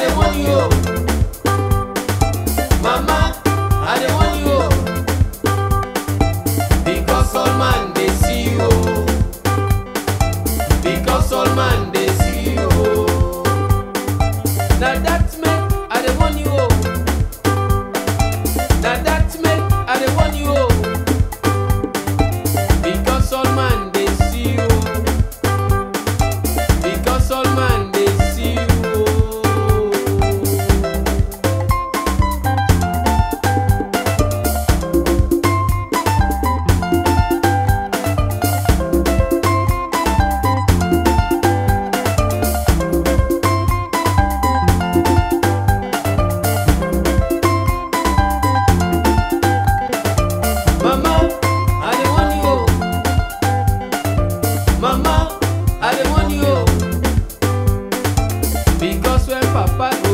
dey warn you. Mama, I dey warn you. Because all man dey see you. Because all man dey see you. Na that make I dey warn you. Na that make I dey warn you. Because all man dey see you. Because all man dey see you. Mama, I dey warn you. Mama, I dey warn you. Because when Papa